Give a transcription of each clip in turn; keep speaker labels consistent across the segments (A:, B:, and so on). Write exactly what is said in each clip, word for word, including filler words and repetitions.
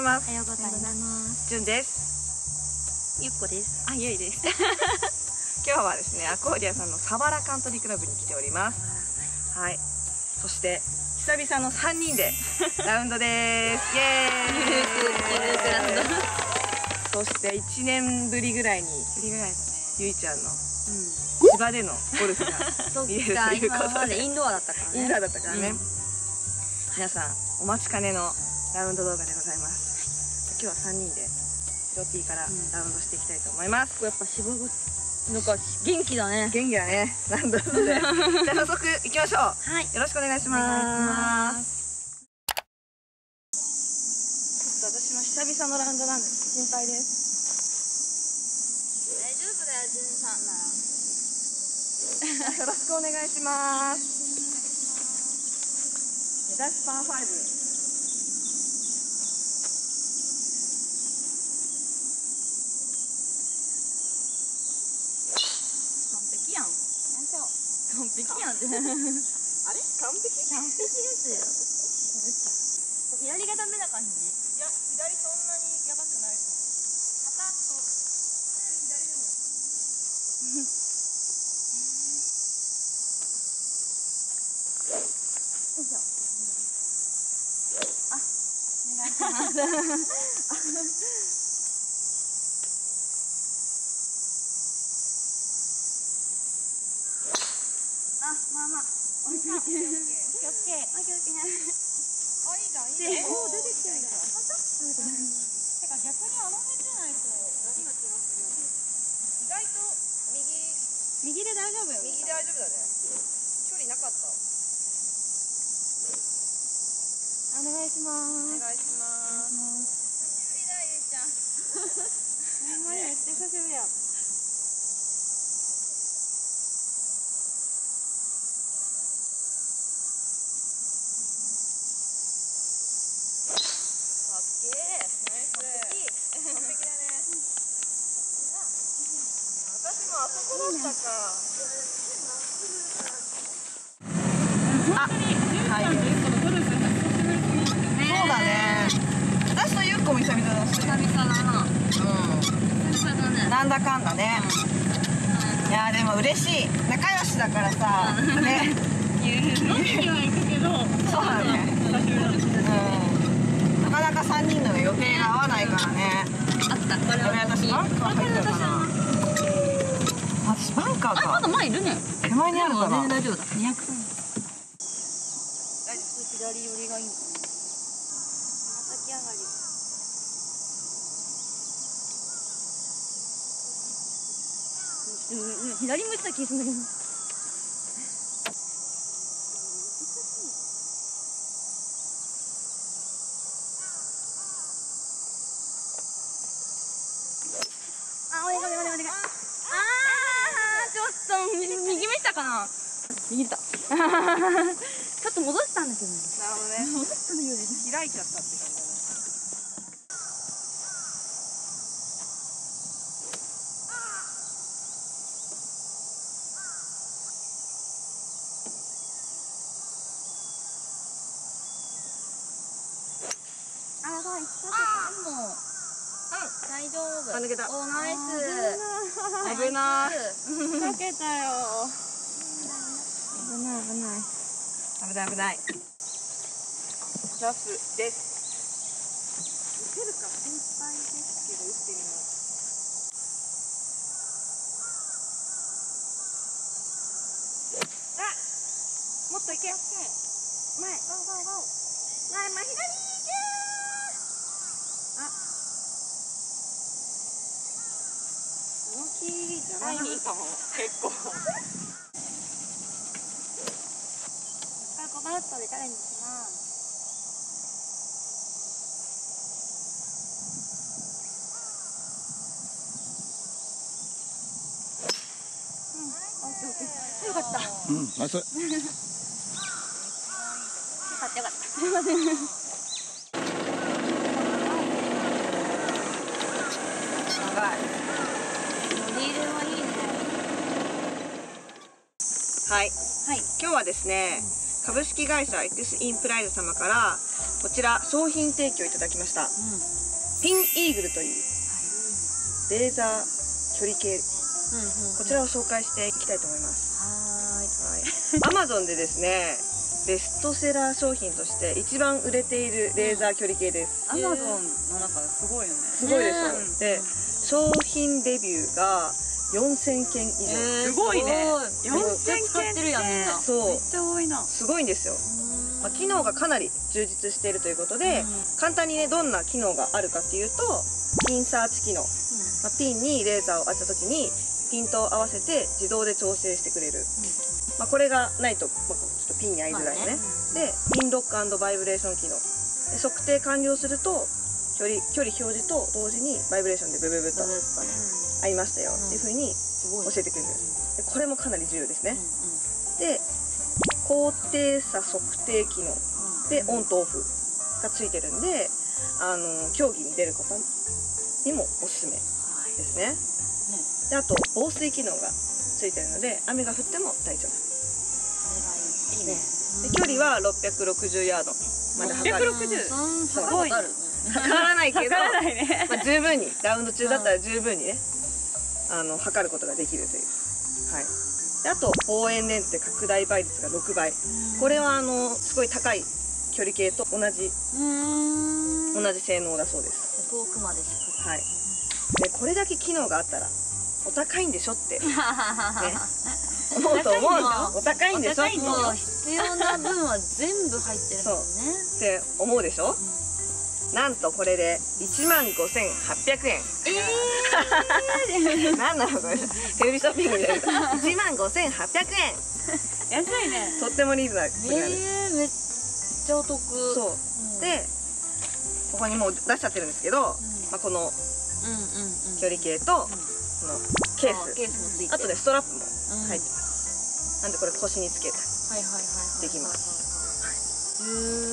A: ます。
B: おはようございます。
A: じゅんです。
B: ゆっこです。あ、ゆいです。
A: 今日はですね、アコーディアさんのサバラカントリークラブに来ております。はい。そして久々のさんにんでラウンドです。イエーイ。
B: ゆるくゆるくラウン
A: そ
B: ド。
A: していちねんぶりぐらいに
B: ぶりぐらいだね。
A: ゆいちゃんの
B: うん。
A: 芝でのゴルフが見えるということで、
B: インドアだったからね。
A: インドアだったからね。皆さんお待ちかねのラウンド動画でございます。今日はさんにんで白 T からラウンドしていきたいと思います。
B: やっぱ芝がなんか元気だね。
A: 元気だね。ラウンドで。じゃあ早速行きましょう。
B: はい。
A: よろしくお願いします。ちょっと私も久々のラウンドなんです。心配です。
B: 大丈夫だよ、じゅんさんなら。
A: よろしくお願いします。出だしパーファイブ。
B: 完璧やんって。あれ
A: 完璧？
B: 完璧ですよ。左がダメな感じ？
A: いや、左そんなにやばくないと思う。パタッと左でも。
B: よいしょ。あ、お願いします。あ、まあまあ。おいしい。気をつけ。気をつけ。あ、気をつけ。
A: あ、いいじゃん、いいじゃん。おお、出てきてるじゃん。
B: あ、ちょっと。
A: てか、逆にあの辺じゃないと、何が違うするよ。意外と右。
B: 右で大丈夫よ。
A: 右で大丈夫だね。距離なかった。
B: お願いします。
A: お願いします。
B: 久しぶりだ、ゆうちゃん。ほんまにめっちゃ久しぶりや。
A: あそこだったか。あ、はい。そうだね。私とゆっこも久々だし。
B: 久々だな。うん。久々だね。
A: なんだかんだね。いやでも嬉しい。仲良しだからさ。ね。
B: 飲みには行くけど。
A: そうだね。うん。なかなか三人の予定が合わないからね。
B: あった。これは
A: 私バンカー入ったかな。私バンカーか。
B: あ、まだ前いるね。
A: 手前にあるかな。
B: 全然大丈夫だ。にひゃくさん。大丈夫。左寄りがいいのかな。つま先上がり。左向いてた気がするんだけど。あ、お願いお願いお願い。右目したかな。右だ。ちょっと戻したんだけどね。
A: なるほどね。
B: 戻したのよね。
A: 開いちゃったって感じだね。
B: あ、やばい。でも。大丈夫。
A: あ、抜けた。
B: お、ナイス。
A: 危ない。
B: かけたよ。危ない危ない。
A: 危ない危ない。ジャスです。打てるか心配ですけど打ってみよう。あ、もっといけ。前。ゴーゴーゴー。前前左行け。あ。大きいじゃないかも。結構。
B: ごバウットでチャレンジします。うん、オッケーオッケー。よかった。
C: うん、ナイス。よ
B: かったよかった。すみません。
A: 長い。
B: リールはいいね。
A: はい。
B: はい。
A: 今日はですね、 株式会社 X インプライド様からこちら商品提供いただきました、うん、ピンイーグルというレーザー距離計、こちらを紹介していきたいと思います。はい、Amazon でですねベストセラー商品として一番売れているレーザー距離計です。
B: Amazon の中ですごいよね。
A: すごいでしょ。で商品レビューがよんせんけん以上、
B: すごいね。よんせんけんってそうめっちゃ多いな。す
A: ごいんですよ。まあ、機能がかなり充実しているということで、簡単にねどんな機能があるかっていうと、ピンサーチ機能、まあ、ピンにレーザーを当てた時にピントを合わせて自動で調整してくれる、まあ、これがないと、まあ、ちょっとピンに合いづらいよね。でピンロック&バイブレーション機能で測定完了すると距離距離表示と同時にバイブレーションでブブブッと合いましたよっていうふうに教えてくれる。でこれもかなり重要ですね。で高低差測定機能でオンとオフがついてるんで、あの競技に出る方にもおすすめですね。であと防水機能がついてるので雨が降っても大丈夫。
B: いいね。
A: で距離はろっぴゃくろくじゅうヤードまで測る。
B: ろっぴゃくろくじゅう。すごい。
A: 測らないけど、
B: 測らないね。
A: まあ十分にラウンド中だったら十分にね、あの測ることができるという。はい。であと望遠レンズで拡大倍率がろくばい。これはあのすごい高い距離計と同じ同じ性能だそうです。
B: 遠くまでしっかり。
A: はい。でこれだけ機能があったらお高いんでしょってね思うと思うお高いんでしょって。
B: もう必要な分は全部入ってるもんね
A: って思うでしょ。なんとこれでいちまんごせんはっぴゃくえん。ええ何なのこれ、テレビショッピングでいちまんごせんはっぴゃくえん。
B: 安いね。
A: とってもリーズナブルなんです。
B: えー、めっちゃお得。
A: そう、うん、でここにもう出しちゃってるんですけど、うん、まあこの距離計とこのケース、ケースもついて、あとでストラップも入ってます、うん、なんでこれ腰につけたりできます。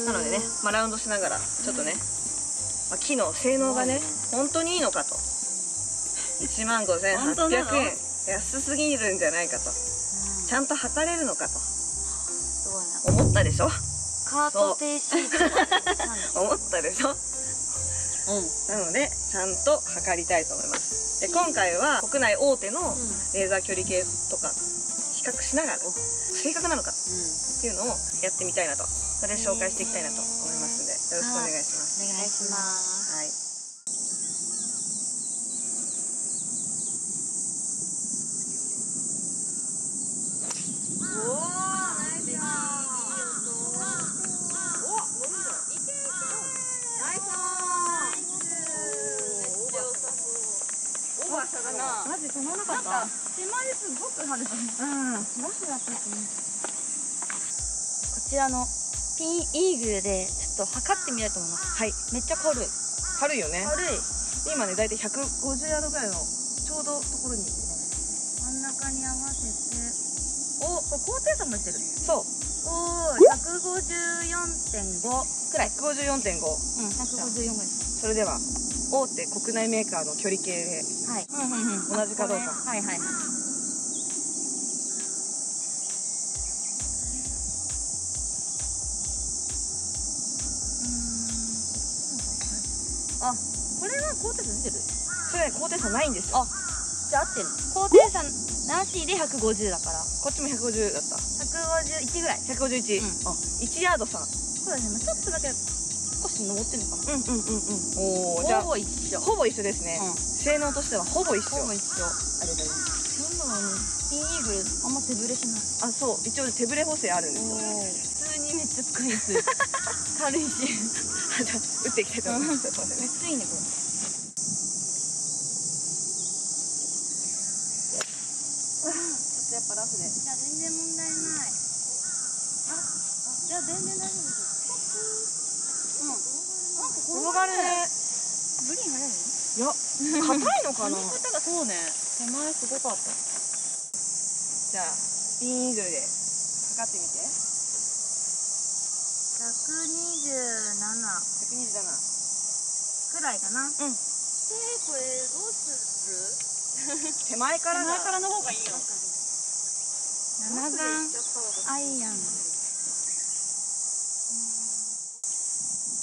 A: なのでね、まあ、ラウンドしながらちょっとね、まあ、機能性能がね本当にいいのかと、いちまんごせんはっぴゃくえん安すぎるんじゃないかと、うん、ちゃんと測れるのかと思ったでしょ。
B: カート停止
A: 思ったでしょ。うん、なのでちゃんと測りたいと思います。で今回は国内大手のレーザー距離計とか比較しながら正確なのかっていうのをやってみたいなと、それで紹介していきたいなと思いますので、よろしくお願いします。
B: お願いします。
A: はい。マジ止まらなかった。手前ですごく晴れた。うん。ラフだったね。
B: こちらのピンイーグルでちょっと測ってみたいと思います。はい。めっちゃ軽い。
A: 軽いよね。
B: 軽い。
A: 今ね、だいたいひゃくごじゅうヤードぐらいのちょうどところにいます。
B: 真ん中に合わせて。お、これ高低差もしてる。
A: そう。
B: おお、ひゃくごじゅうよんてんごくらい。
A: ひゃくごじゅうよんてんご。
B: うん、ひゃくごじゅうよんぐらい。
A: それでは。大手国内メーカーの距離計で同じかどうか。
B: はいはいはい。あ、これは高低差出てる？
A: それね、高低差ないんですよ。
B: あ、じゃあ合ってる。高低差なしでひゃくごじゅうだから。
A: こっちもひゃくごじゅうだった。
B: ひゃくごじゅういちぐらい。
A: ひゃくごじゅういち。うん、あ、いちヤード差。
B: そうですね。ちょっとだけ。少し登ってるのかな。
A: うんうんうんうん。おお、じゃあ
B: ほぼ一緒。
A: ほぼ一緒ですね。うん、性能としてはほぼ一緒。
B: ほぼ一緒。ありがとうございます。なんだろうね。ピンイーグルあんま手ぶれしない。
A: あ、そう。一応手ぶれ補正あるんですよ。
B: 普通にめっちゃ使いやすい。軽いし。
A: じゃあ打っていきたいと思います。
B: めっちゃいいねこれ。
A: ちょっとやっぱラフで。
B: じゃあ全然問題ない。あ、じゃあ全然大丈夫です。うん。なんか
A: 転がるね。
B: グリーン速いの？
A: いや、硬いのかな。
B: 乗り方がそうね。手前すごかった。
A: じゃあピンイーグルで測ってみて。
B: ひゃくにじゅうなな。
A: ひゃくにじゅうなな。
B: くらいかな。うん。えー、これどうする？
A: 手前からが。
B: 手前からの方がいいよ。七番アイアン。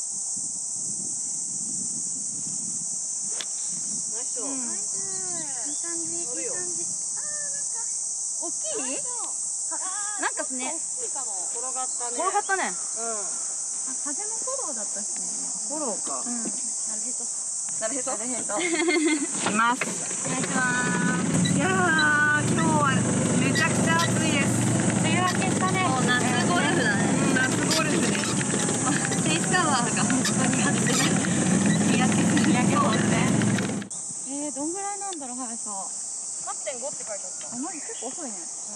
A: ナイスショー。
B: ナイス。いい感じ。いい感じ。あー、なんか大きい？なんかね、
A: 転がったね。
B: 転がったね。
A: うん。
B: 風もフォローだったしね。
A: フォローか。
B: うん。なるへそ。
A: なるへそ。
B: なるへそ。
A: います。
B: お願いします。
A: いやー、今日はめちゃくちゃ暑いです。
B: 梅雨明けしたね。もう夏ゴルフだね。
A: うん、夏ゴルフです。
B: フェイスカバーが本当に外せない。日焼けする。日焼けもね。えー、どんぐらいなんだろう、速さ。
A: はちてんご って書いてあった。
B: あ、マジ結構遅いね。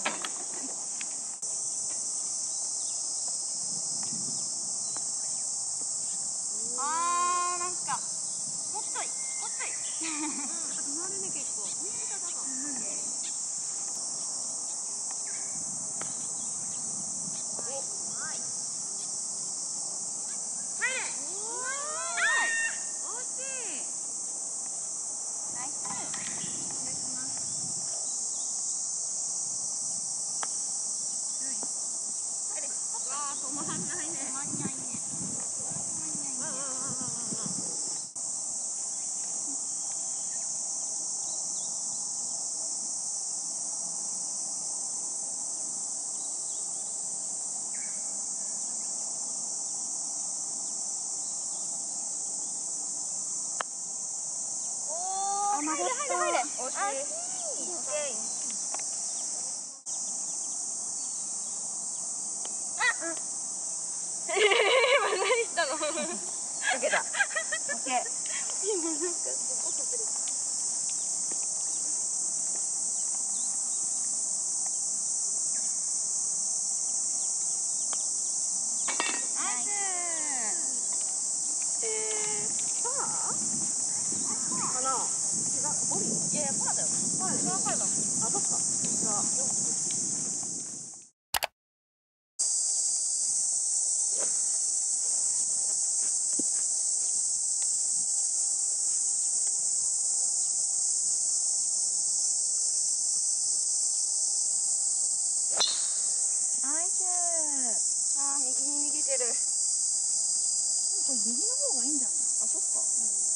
B: あー、なんかもっといもっとい止まるね、結構。止まんないね。止まんないね。おー、曲がった。入れ入れ入れ。惜しい。オッケー。今何したの？
A: 受けた。オッケー。
B: 今なんかすごくずれた。ナイス。
A: えー、パー？かな。違う、ボギー？
B: いやいや、パーだよ。
A: パーです。
B: パーだ。
A: あ、そっか。じゃあ、
B: ナイス。
A: あー、右に逃げてる。
B: これ右の方がいいんじゃない？
A: あ、そっか。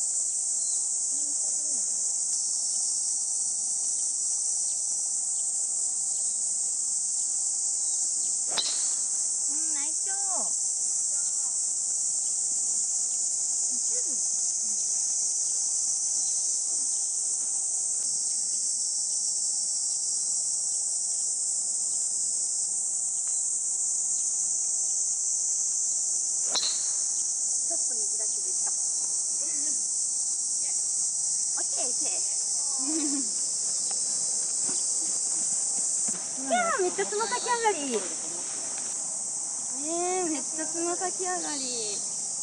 B: うん、ナイスショー。ちょっと右だけでした。オッケー、オッケー。いやー、めっちゃつま先上がり。えー、めっちゃつま先上がり。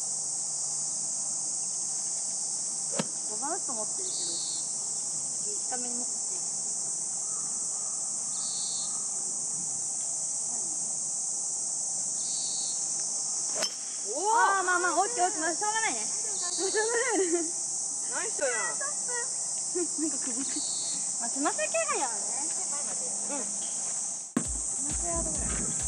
B: ごばんウッド持ってるけど、短めに持ってて。
A: お
B: あー、まあまあ、オッケーオッケー、まあ、しょうがないね。しょうがないね。
A: ナイスやん。
B: なんかくぼって。まあ、つま先上がりはね。
A: うん。
B: つま先ヤードぐらい。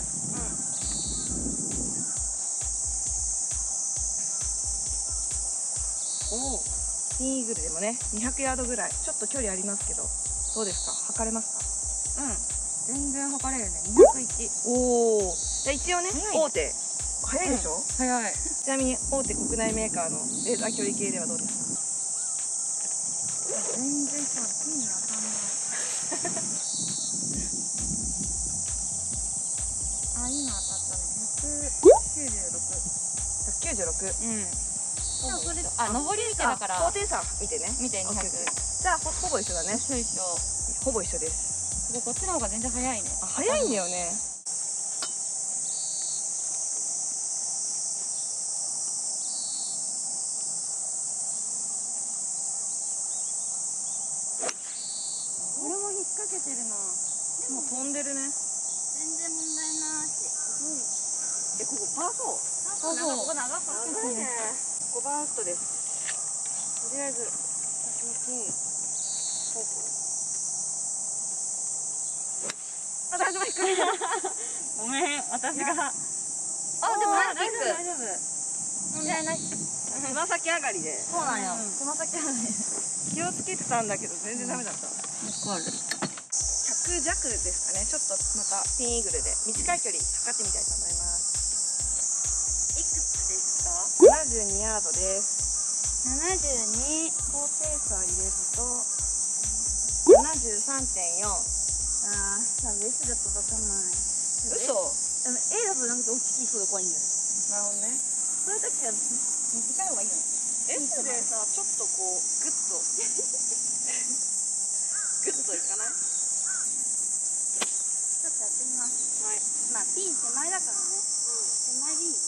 A: おお、ピンイーグルでもね、にひゃくヤードぐらい、ちょっと距離ありますけど、どうですか、測れますか？
B: うん、全然測れるね。にひゃくいち。
A: おお、じゃあ一応ね、
B: 早い
A: 大手、早いでしょ、うん、
B: 早い。
A: ちなみに大手国内メーカーのレーザー距離計ではどうですか？
B: 全然さ、ピンに当たんない。あ、今当たったね。ひゃくきゅうじゅうろく。
A: ひゃくきゅうじゅうろく。
B: うん。それあ、上り池だから。
A: 高低差見てね。
B: 見てにひゃく。
A: じゃあほほぼ一緒だね。
B: 一緒一緒。
A: ほぼ一緒です。
B: でこっちの方が全然早いね。
A: あ、早いんだよね。
B: これも引っ掛けてるな。
A: もう飛んでるね。
B: 全然問題なし。
A: え、ここパーフォー。
B: そうそう。ここ長かった
A: 長いね。ごばんウッドです。とりあえず私のピン方向。あ、大丈夫、低い。
B: ごめん、私が。あ、でもナイスキック。もう問題ない。
A: つま先上がりで
B: そうなんよ。つま先上がり。
A: 気をつけてたんだけど全然ダメだった。
B: わかる。
A: ひゃく弱ですかね。ちょっとまたピンイーグルで短い距離測ってみたいと思います。
B: いくつですか？
A: ななじゅうにヤードです。
B: ななじゅうに。
A: 高低差入れるとななじゅうさんてんよん。
B: あー、多分 S だと分かんない。
A: 嘘。
B: A だとなんか大きい人が怖いんだよ。
A: なるほどね。
B: そういう時は短い方がいいよね。
A: S でさ、ちょっとこうグッとグッといかない？
B: ちょっとやってみます。
A: はい。
B: まあピン手前だからね。手前でいいよ。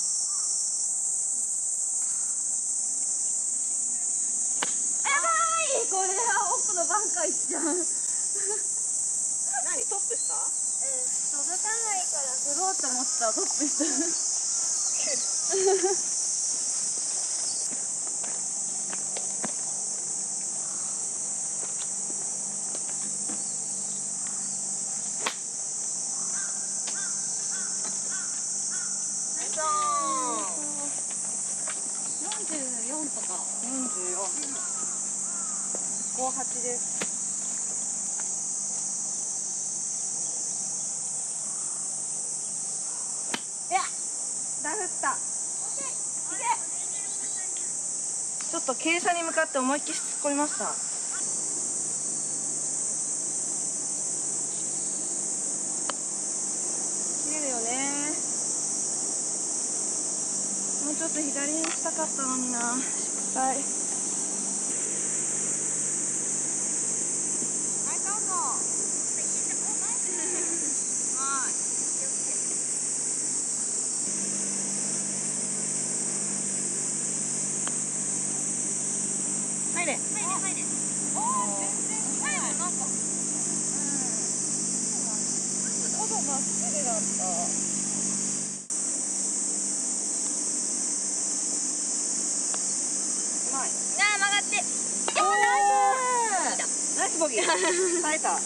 B: やばい、これは奥のバンカー行っちゃう。
A: 何トップした？
B: えー、届かないから振ろうと思ったらトップした。よんじゅうよんとか。
A: よんじゅうよん。ごはちです。いや、ダフった。ちょっと傾斜に向かって思いっきり突っ込みました。切れるよね。もうちょっと左にしたかったのにな。失敗。はい、どうぞ。はい。入れ。
B: 入れ入れ。おお、全然入る。なんか。うん。
A: ほぼまっすぐだった。うまい。
B: なあ、曲がって。
A: おー、ナイス。ナイスボギー。耐えた。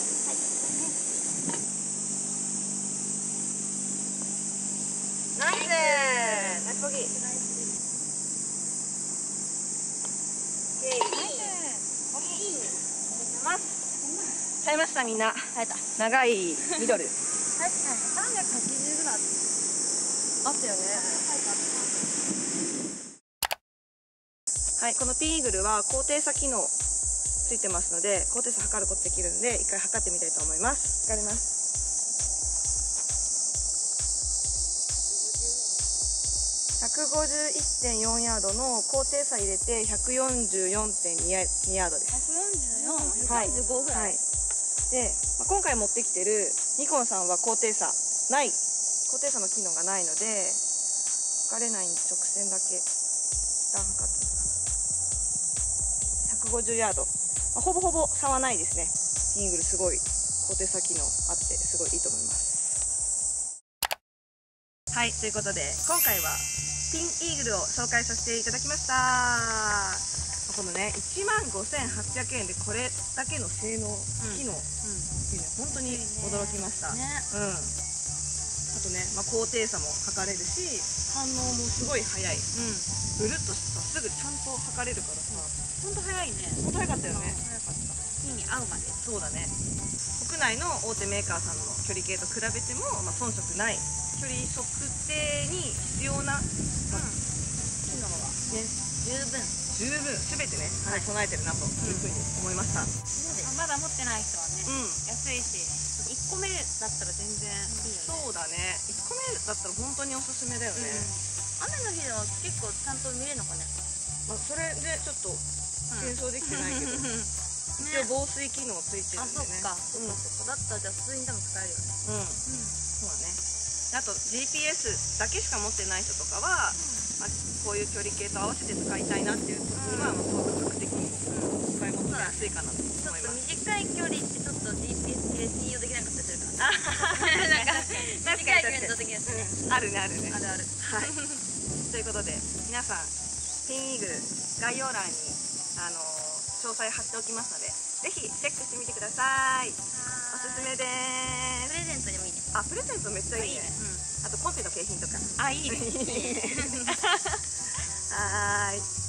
A: ナイス。ナイスボギー。耐えました。みんな
B: 耐えた。
A: 長いミドル。
B: 確かにさんびゃくはちじゅうぐらい
A: あったよね。はい、このピンイーグルは高低差機能ついてますので、高低差測ることできるんで一回測ってみたいと思います。測ります。ひゃくごじゅういってんよんヤードの高低差入れて ひゃくよんじゅうよんてんに ヤードです。
B: ひゃくよんじゅうよん、ひゃく
A: はい、
B: さんじゅうごぐらい。
A: はい、で、まあ、今回持ってきてるニコンさんは高低差ない高低差の機能がないので測れないんで直線だけ段測ってみるかな。ひゃくごじゅうヤード、まあ、ほぼほぼ差はないですね。ピンイーグルすごい高低差機能あってすごいいいと思います。はい、ということで今回はピンイーグルを紹介させていただきました。このねいちまんごせんはっぴゃくえんでこれだけの性能、機能っていうのは本当に驚きました。
B: ね、
A: うん。あとね、まあ、高低差も測れるし反応もすごい早い。うん。ぐるっとしてさすぐちゃんと測れるからさ。
B: 本当早いね。
A: 本当早かったよね。
B: 早かった。ピンに合うまで。
A: そうだね。国内の大手メーカーさんの距離計と比べても、まあ、遜色ない距離測定に必要な、まあ、機能はね
B: 十分
A: 十分全てね兼ね備えてるなというふうに思いました。
B: まだ持ってない人はね、
A: うん、
B: 安いしいっこめだったら全然いいよね。
A: そうだね。いっこめだったら本当におすすめだよね。
B: 雨の日では結構ちゃんと見れるのかね。
A: まあ、それでちょっと検証できてないけど、一応防水機能ついてるんでね。
B: あ、そっか。うん、そっか。だったらじゃあ普通に多分使えるよね。
A: うん、そうだね。あと ジーピーエス だけしか持ってない人とかは、まあ、こういう距離計と合わせて使いたいなっていう時には、まあ、すごく価格的にも使い物しやすいかなと思います。
B: ちょっと短い距離ってちょっと ジーピーエス 系信用できなかったりするから。なんか短い距離の時にやつね。
A: あるねあるね。
B: あるある。
A: はい。ということで皆さんピンイーグル概要欄にあの詳細貼っておきますのでぜひチェックしてみてください。おすすめです。
B: プレゼントでもいいね。
A: あ、プレゼントめっちゃいいね。あとコンペの景品とか。
B: あ、いいね。
A: はーい。